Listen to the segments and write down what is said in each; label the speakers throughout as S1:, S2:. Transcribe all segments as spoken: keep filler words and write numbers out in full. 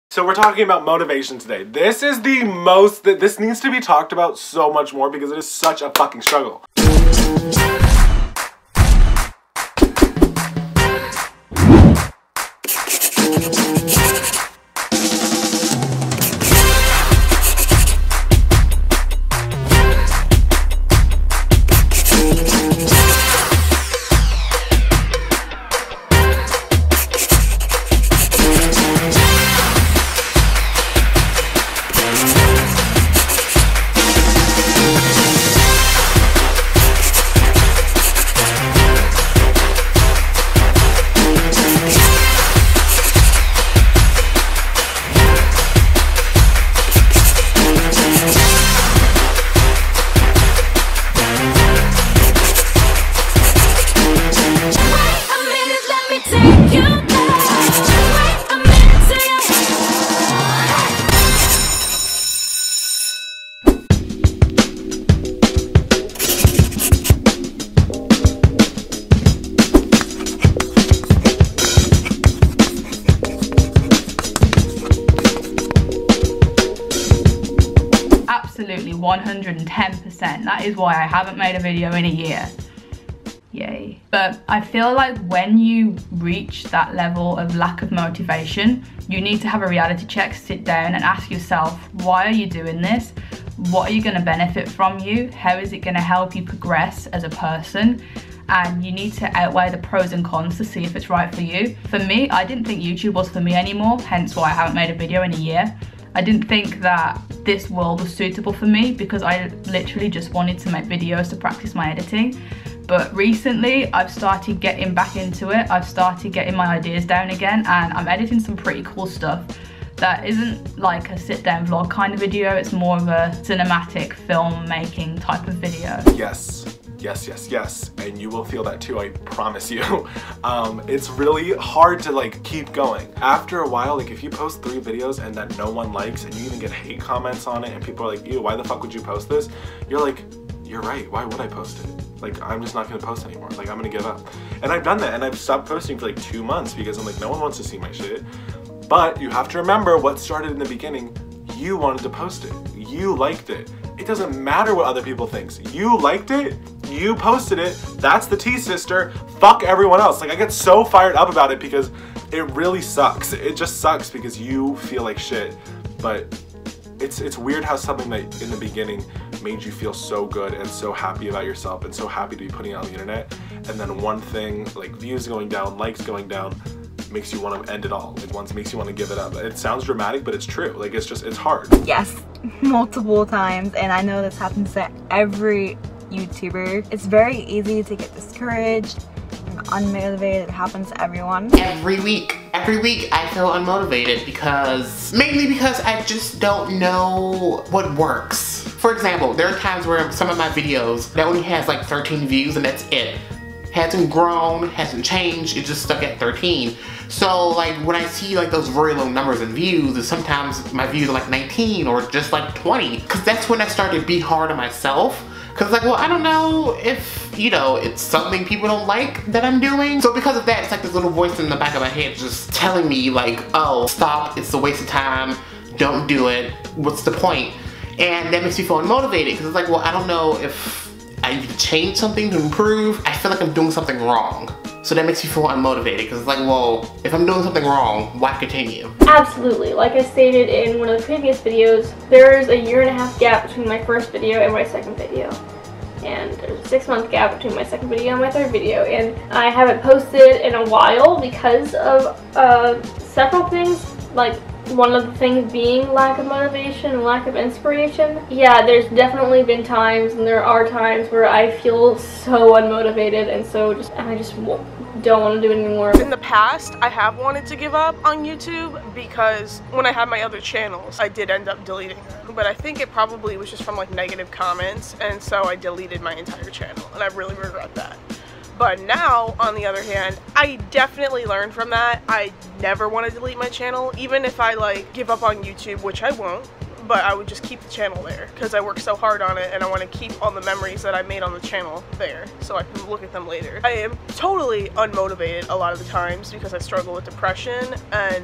S1: So we're talking about motivation today. This is the most, that this needs to be talked about so much more because it is such a fucking struggle.
S2: Absolutely one hundred ten percent. That is why I haven't made a video in a year. Yay. But I feel like when you reach that level of lack of motivation, you need to have a reality check, sit down and ask yourself, why are you doing this? What are you going to benefit from you? How is it going to help you progress as a person? And you need to outweigh the pros and cons to see if it's right for you. For me, I didn't think YouTube was for me anymore, hence why I haven't made a video in a year. I didn't think that this world was suitable for me because I literally just wanted to make videos to practice my editing. But recently I've started getting back into it. I've started getting my ideas down again and I'm editing some pretty cool stuff that isn't like a sit down vlog kind of video. It's more of a cinematic filmmaking type of video.
S1: Yes. Yes, yes, yes, and you will feel that too, I promise you. Um, it's really hard to like keep going. After a while, like if you post three videos and that no one likes and you even get hate comments on it and people are like, ew, why the fuck would you post this? You're like, you're right, why would I post it? Like, I'm just not gonna post anymore. Like, I'm gonna give up. And I've done that and I've stopped posting for like two months because I'm like, no one wants to see my shit. But you have to remember what started in the beginning. You wanted to post it. You liked it. It doesn't matter what other people think. You liked it, you posted it, that's the tea, sister. Fuck everyone else. Like, I get so fired up about it because it really sucks. It just sucks because you feel like shit. But it's it's weird how something that in the beginning made you feel so good and so happy about yourself and so happy to be putting it on the internet, and then one thing, like views going down, likes going down, makes you want to end it all. It once makes you want to give it up. It sounds dramatic, but it's true. Like, it's just, it's hard.
S3: Yes, multiple times, and I know this happens to every YouTuber. It's very easy to get discouraged and unmotivated. It happens to everyone.
S4: Every week. Every week I feel unmotivated because, mainly because I just don't know what works. For example, there are times where some of my videos that only has like thirteen views and that's it. Hasn't grown, hasn't changed, it's just stuck at thirteen. So like when I see like those very low numbers in views, and sometimes my views are like nineteen or just like twenty, because that's when I start to be hard on myself. Because like, well, I don't know if, you know, it's something people don't like that I'm doing. So because of that, it's like this little voice in the back of my head just telling me like, oh, stop, it's a waste of time, don't do it, what's the point? And that makes me feel unmotivated because it's like, well, I don't know if I need to change something to improve. I feel like I'm doing something wrong. So that makes me feel unmotivated because it's like, well, if I'm doing something wrong, why continue?
S5: Absolutely. Like I stated in one of the previous videos, there's a year and a half gap between my first video and my second video. And there's a six month gap between my second video and my third video. And I haven't posted in a while because of uh, several things, like one of the things being lack of motivation and lack of inspiration. Yeah, there's definitely been times, and there are times where I feel so unmotivated and so just, and I just don't want to do it anymore.
S6: In the past, I have wanted to give up on YouTube because when I had my other channels, I did end up deleting them. But I think it probably was just from like negative comments, and so I deleted my entire channel, and I really regret that. But now, on the other hand, I definitely learned from that. I never want to delete my channel, even if I like give up on YouTube, which I won't. but I would just keep the channel there because I worked so hard on it and I want to keep all the memories that I made on the channel there so I can look at them later. I am totally unmotivated a lot of the times because I struggle with depression, and that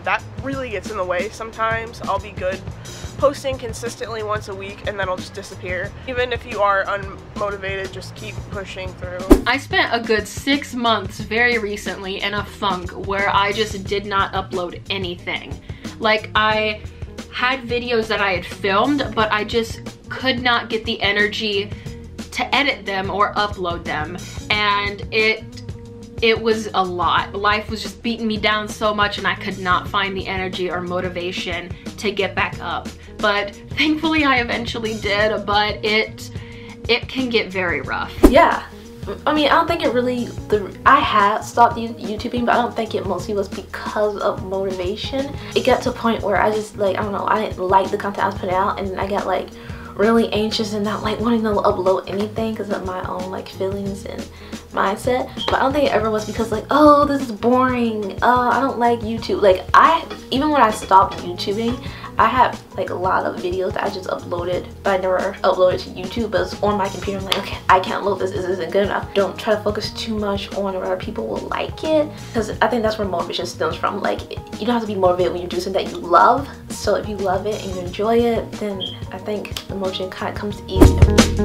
S6: really gets in the way sometimes. I'll be good posting consistently once a week and then I'll just disappear. Even if you are unmotivated, just keep pushing through.
S7: I spent a good six months very recently in a funk where I just did not upload anything. Like, I had videos that I had filmed, but I just could not get the energy to edit them or upload them, and it it was a lot. Life was just beating me down so much and I could not find the energy or motivation to get back up. But thankfully I eventually did, but it it can get very rough.
S8: Yeah, I mean, I don't think it really, the I had stopped YouTubing, but I don't think it mostly was because of motivation. It got to a point where I just, like, I don't know, I didn't like the content I was putting out, and I got like really anxious and not like wanting to upload anything because of my own like feelings and mindset. But I don't think it ever was because like, oh, this is boring, uh I don't like YouTube. Like, I even when I stopped YouTubing, I had like a lot of videos that I just uploaded, but I never uploaded to YouTube. But it's on my computer. I'm like, okay, I can't load this, this isn't good enough. Don't try to focus too much on whether people will like it, because I think that's where motivation stems from. Like, you don't have to be motivated when you do something that you love. So if you love it and you enjoy it, then I think the motivation kind of comes easy.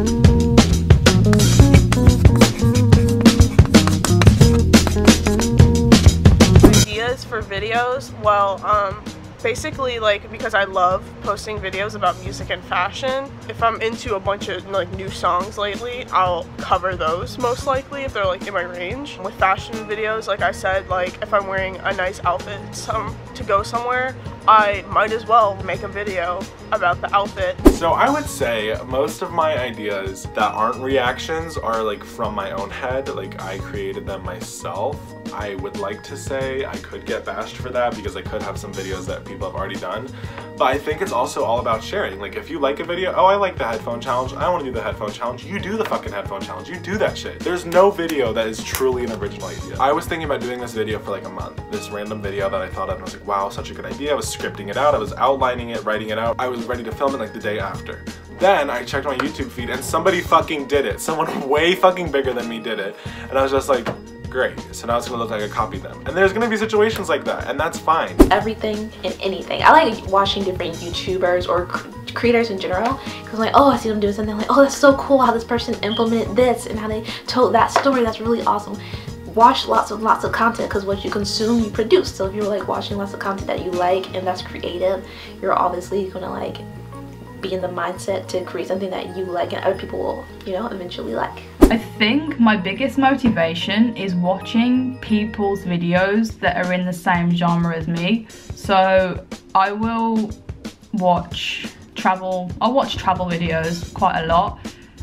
S6: Ideas for videos? Well, um, basically, like, because I love posting videos about music and fashion, if I'm into a bunch of like new songs lately, I'll cover those most likely if they're like in my range. With fashion videos, like I said, like if I'm wearing a nice outfit some to go somewhere, I might as well make a video about the outfit.
S1: So I would say most of my ideas that aren't reactions are like from my own head, like I created them myself. I would like to say I could get bashed for that because I could have some videos that people have already done, but I think it's also all about sharing. Like, if you like a video, oh, I like the headphone challenge, I want to do the headphone challenge, you do the fucking headphone challenge, you do that shit. There's no video that is truly an original idea. I was thinking about doing this video for like a month, this random video that I thought of, and I was like, wow, such a good idea. I was scripting it out, I was outlining it, writing it out, I was ready to film it like the day after. Then I checked my YouTube feed and somebody fucking did it. Someone way fucking bigger than me did it, and I was just like, great, so now it's gonna look like I copied them. And there's gonna be situations like that, and that's fine. Everything
S8: and anything. I like watching different YouTubers or creators in general, because like, oh, I see them doing something, like, oh, that's so cool how this person implemented this and how they told that story, that's really awesome. Watch lots and lots of content, because what you consume, you produce. So if you're like watching lots of content that you like and that's creative, you're obviously gonna like be in the mindset to create something that you like and other people will, you know, eventually like.
S2: I think my biggest motivation is watching people's videos that are in the same genre as me. So I will watch travel, I'll watch travel videos quite a lot,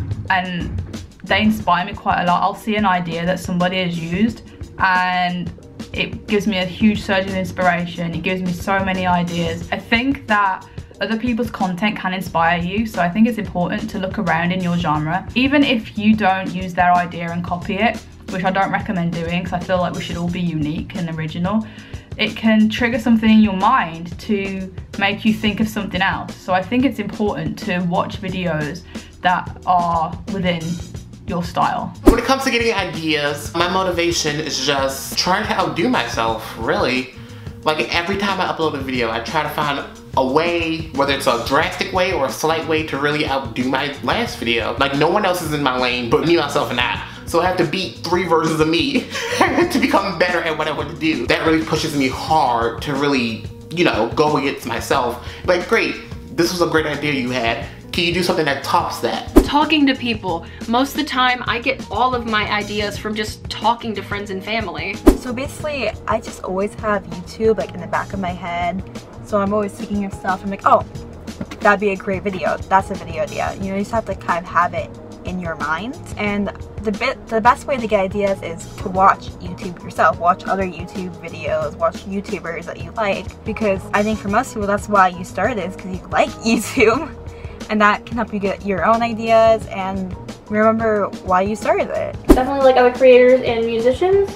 S2: and they inspire me quite a lot. I'll see an idea that somebody has used and it gives me a huge surge of inspiration. It gives me so many ideas. I think that other people's content can inspire you, so I think it's important to look around in your genre. Even if you don't use their idea and copy it, which I don't recommend doing because I feel like we should all be unique and original, it can trigger something in your mind to make you think of something else. So I think it's important to watch videos that are within your style.
S4: When it comes to getting ideas, my motivation is just trying to outdo myself, really. Like, every time I upload a video, I try to find a way, whether it's a drastic way or a slight way, to really outdo my last video. Like, no one else is in my lane but me, myself, and I. So I have to beat three versions of me to become better at what I want to do. That really pushes me hard to really, you know, go against myself. Like, great, this was a great idea you had. Can you do something that tops that?
S7: Talking to people. Most of the time, I get all of my ideas from just talking to friends and family.
S3: So basically, I just always have YouTube like in the back of my head. So I'm always thinking of stuff. I'm like, oh, that'd be a great video. That's a video idea. You know, you just have to kind of have it in your mind. And the bit, the best way to get ideas is to watch YouTube yourself. Watch other YouTube videos. Watch YouTubers that you like. Because I think for most people, that's why you started this, because you like YouTube. And that can help you get your own ideas and remember why you started it.
S5: Definitely like other creators and musicians,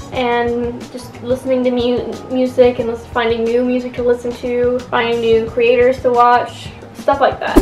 S5: and just listening to mu music and finding new music to listen to, finding new creators to watch, stuff like that.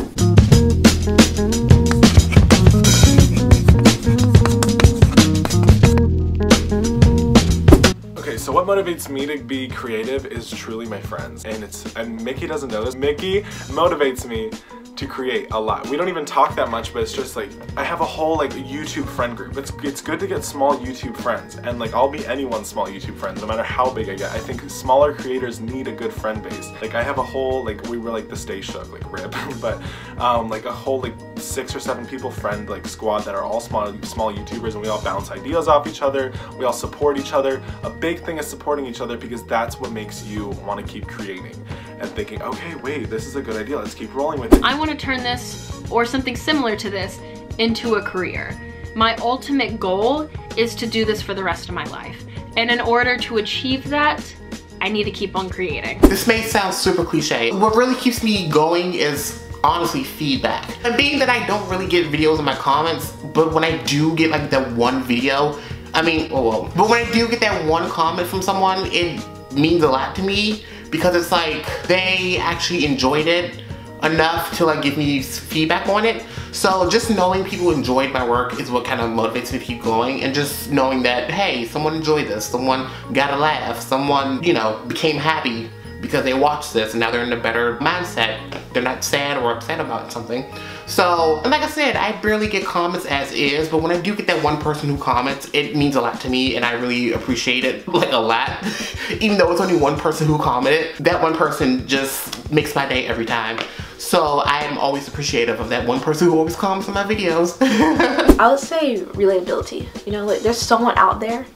S1: So what motivates me to be creative is truly my friends. And it's, and Mickey doesn't know this. Mickey motivates me to create a lot. We don't even talk that much, but it's just like, I have a whole like YouTube friend group. It's it's good to get small YouTube friends, and like I'll be anyone's small YouTube friend, no matter how big I get. I think smaller creators need a good friend base. Like I have a whole, like we were like the Stay Shook, like rip, but um, like a whole like six or seven people friend like squad that are all small small YouTubers, and we all bounce ideas off each other. We all support each other. A big thing is supporting each other, because that's what makes you want to keep creating and thinking, okay, wait, this is a good idea. Let's keep rolling with it.
S7: I want to turn this, or something similar to this, into a career. My ultimate goal is to do this for the rest of my life. And in order to achieve that, I need to keep on creating.
S4: This may sound super cliche. What really keeps me going is honestly feedback. And being that I don't really get videos in my comments, but when I do get like that one video, I mean, oh well, but when I do get that one comment from someone, it means a lot to me, because it's like they actually enjoyed it enough to like give me feedback on it. So just knowing people enjoyed my work is what kind of motivates me to keep going, and just knowing that, hey, someone enjoyed this, someone got a laugh, someone, you know, became happy because they watched this, and now they're in a better mindset. They're not sad or upset about something. So, and like I said, I barely get comments as is, but when I do get that one person who comments, it means a lot to me, and I really appreciate it, like a lot. Even though it's only one person who commented, that one person just makes my day every time. So I am always appreciative of that one person who always comments on my videos.
S8: I would say relatability. You know, like there's someone out there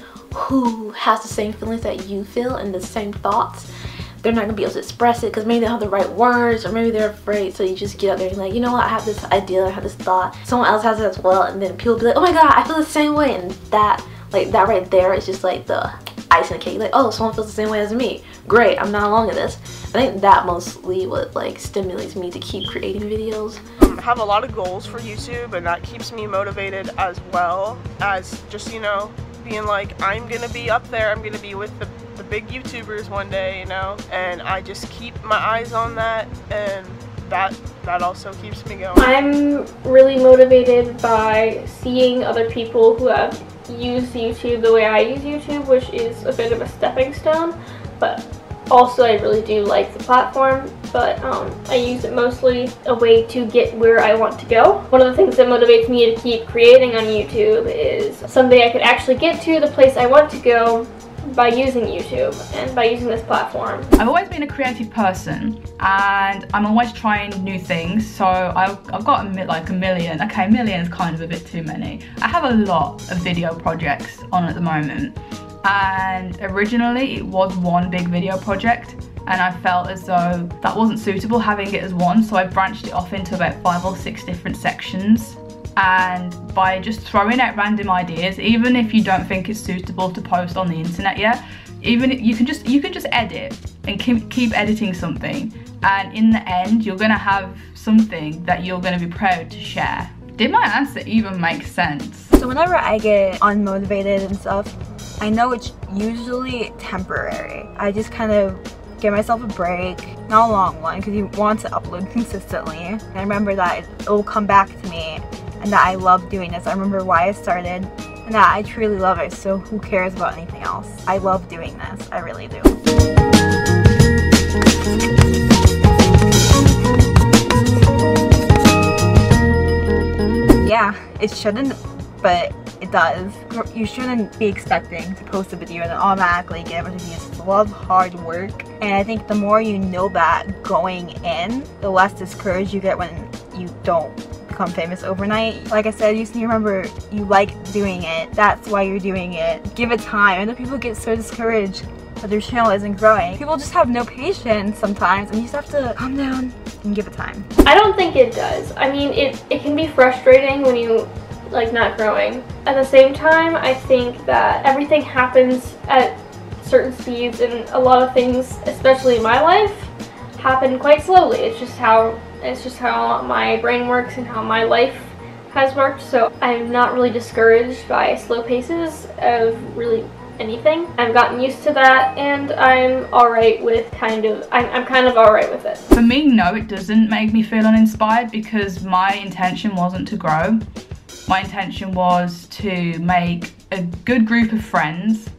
S8: who has the same feelings that you feel and the same thoughts. They're not gonna be able to express it because maybe they don't have the right words, or maybe they're afraid. So you just get out there and you're like, you know what, I have this idea, I have this thought. Someone else has it as well, and then people be like, oh my god, I feel the same way. And that, like that right there is just like the icing on the cake. Like, oh, someone feels the same way as me. Great, I'm not alone in this. I think that mostly what like stimulates me to keep creating videos.
S6: I have a lot of goals for YouTube, and that keeps me motivated, as well as just, you know, being like, I'm gonna be up there, I'm gonna be with the, the big YouTubers one day, you know, and I just keep my eyes on that, and that that also keeps me going.
S5: I'm really motivated by seeing other people who have used YouTube the way I use YouTube, which is a bit of a stepping stone, but also I really do like the platform, but um, I use it mostly a way to get where I want to go. One of the things that motivates me to keep creating on YouTube is someday I could actually get to the place I want to go by using YouTube and by using this platform.
S2: I've always been a creative person, and I'm always trying new things. So I've, I've got a, like a million, okay, a million is kind of a bit too many. I have a lot of video projects on at the moment. And originally it was one big video project, and I felt as though that wasn't suitable having it as one, so I branched it off into about five or six different sections. And by just throwing out random ideas, even if you don't think it's suitable to post on the internet yet, even you can just you can just edit and keep, keep editing something, and in the end you're gonna have something that you're gonna be proud to share. Did my answer even make sense?
S3: So whenever I get unmotivated and stuff, I know it's usually temporary. I just kind of give myself a break, not a long one, because you want to upload consistently. And I remember that it will come back to me, and that I love doing this. I remember why I started, and that I truly love it, so who cares about anything else? I love doing this, I really do. Yeah, it shouldn't, but it does. You shouldn't be expecting to post a video and then automatically get a bunch of views. It's a lot of hard work, and I think the more you know that going in, the less discouraged you get when you don't become famous overnight. Like I said, you just need to remember you like doing it. That's why you're doing it. Give it time. And then people get so discouraged that their channel isn't growing. People just have no patience sometimes, and you just have to calm down and give it time.
S5: I don't think it does. I mean, it, it can be frustrating when you like not growing. At the same time, I think that everything happens at certain speeds, and a lot of things, especially in my life, happen quite slowly. It's just how it's just how my brain works and how my life has worked. So I'm not really discouraged by slow paces of really anything. I've gotten used to that, and I'm alright with kind of I'm, I'm kind of alright with it.
S2: For me, no, it doesn't make me feel uninspired, because my intention wasn't to grow. My intention was to make a good group of friends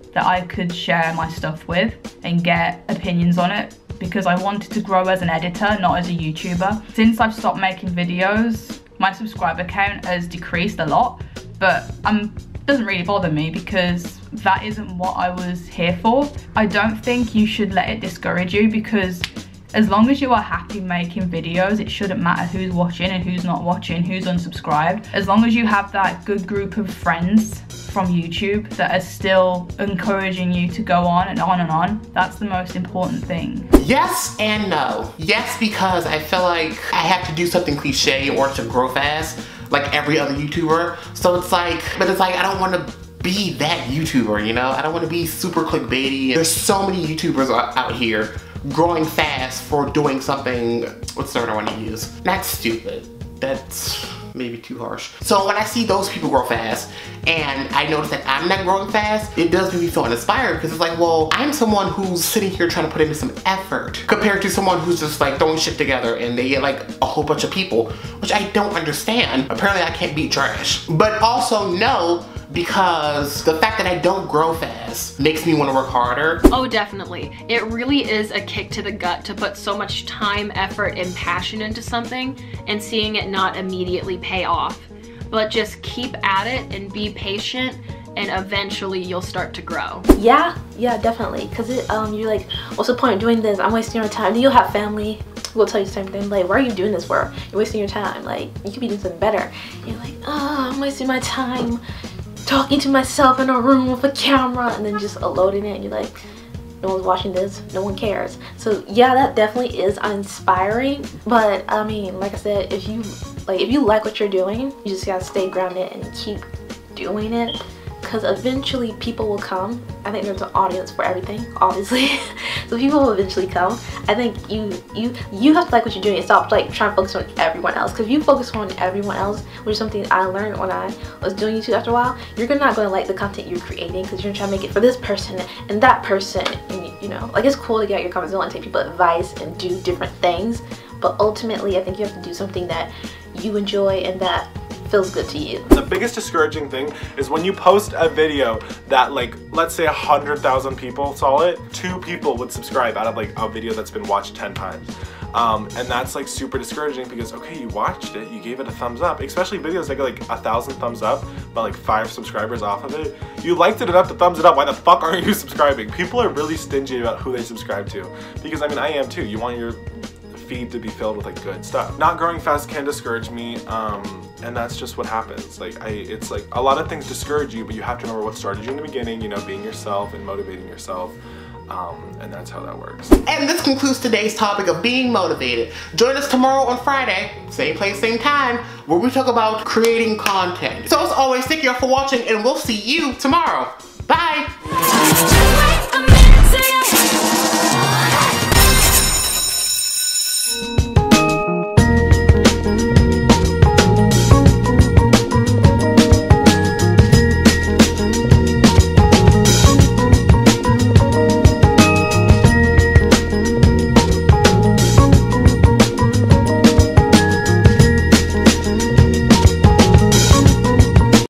S2: that I could share my stuff with and get opinions on it, because I wanted to grow as an editor, not as a YouTuber. Since I've stopped making videos, my subscriber count has decreased a lot, but um, doesn't really bother me because that isn't what I was here for. I don't think you should let it discourage you, because as long as you are happy making videos, it shouldn't matter who's watching and who's not watching, who's unsubscribed. As long as you have that good group of friends from YouTube that are still encouraging you to go on and on and on, that's the most important thing.
S4: Yes and no. Yes, because I feel like I have to do something cliche in order to grow fast, like every other YouTuber. So it's like, but it's like, I don't want to be that YouTuber, you know? I don't want to be super clickbaity. There's so many YouTubers out here growing fast for doing something, what's the word I want to use? Not stupid. That's maybe too harsh. So when I see those people grow fast and I notice that I'm not growing fast, it does make me feel inspired, because it's like, well, I'm someone who's sitting here trying to put in some effort compared to someone who's just like throwing shit together and they get like a whole bunch of people, which I don't understand. Apparently I can't beat trash. But also no, because the fact that I don't grow fast makes me want to work harder.
S7: Oh, definitely. It really is a kick to the gut to put so much time, effort, and passion into something and seeing it not immediately pay off. But just keep at it and be patient, and eventually you'll start to grow.
S8: Yeah, yeah, definitely. Because it, um, you're like, what's the point of doing this? I'm wasting your time. Then you'll have family will tell you the same thing, like, why are you doing this for? You're wasting your time. Like, you could be doing something better. And you're like, oh, I'm wasting my time talking to myself in a room with a camera, and then just uploading it and you're like, no one's watching this, no one cares. So yeah, that definitely is inspiring. But I mean, like I said, if you like if you like what you're doing, you just gotta stay grounded and keep doing it, because eventually people will come. I think there's an audience for everything, obviously. So people will eventually come. I think you you you have to like what you're doing and stop like trying to focus on everyone else, because if you focus on everyone else, which is something I learned when I was doing YouTube after a while, you're not going to like the content you're creating, because you're trying to make it for this person and that person, and you know, like, it's cool to get out your comfort zone and take people advice and do different things, but ultimately I think you have to do something that you enjoy and that feels good to you.
S1: The biggest discouraging thing is when you post a video that, like, let's say a hundred thousand people saw it, two people would subscribe out of like a video that's been watched ten times. Um, and that's like super discouraging, because okay, you watched it, you gave it a thumbs up, especially videos that get like a thousand thumbs up but like five subscribers off of it. You liked it enough to thumbs it up, why the fuck aren't you subscribing? People are really stingy about who they subscribe to, because I mean, I am too. You want your feed to be filled with like good stuff. Not growing fast can discourage me, um, and that's just what happens. Like, I, it's like a lot of things discourage you, but you have to remember what started you in the beginning, you know, being yourself and motivating yourself. Um, and that's how that works.
S4: And this concludes today's topic of being motivated. Join us tomorrow on Friday, same place, same time, where we talk about creating content. So as always, thank you all for watching, and we'll see you tomorrow. Bye!